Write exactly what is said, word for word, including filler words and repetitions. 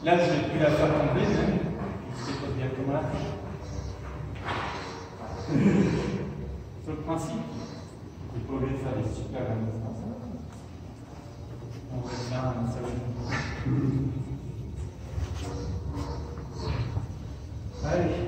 Là, je vais plus la faire tomber, même. Je sais pas bien comment là. Sur le principe, je n'ai pas obligé de faire des super indispensable. On va faire un seul. Allez.